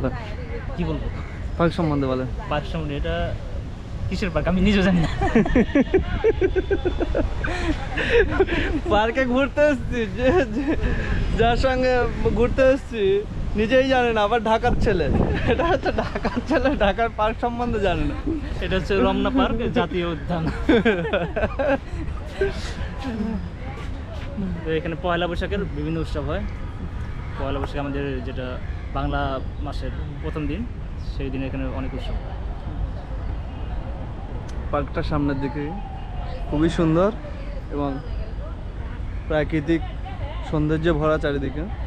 কথা কি বলবো পার্ক সম্বন্ধে বলেন। পার্ক সম্বন্ধে, এটা কিসের পার্ক আমি নিজেও জানি না। পার্কে ঘুরতে এসছি, যার সঙ্গে ঘুরতে এসছি নিজেই জানে না, আবার ঢাকার ছেলে। এটা হচ্ছে ঢাকার ছেলে, ঢাকার পার্ক সম্বন্ধে জানে না। এটা হচ্ছে রমনা পার্ক জাতীয় উদ্যান। তো এখানে পয়লা বৈশাখের বিভিন্ন উৎসব হয়। পয়লা বৈশাখ আমাদের যেটা বাংলা মাসের প্রথম দিন, সেই দিনে এখানে অনেক উৎসব হয়। পার্কটা সামনের দিকে খুবই সুন্দর এবং প্রাকৃতিক সৌন্দর্যে ভরা চারিদিকে।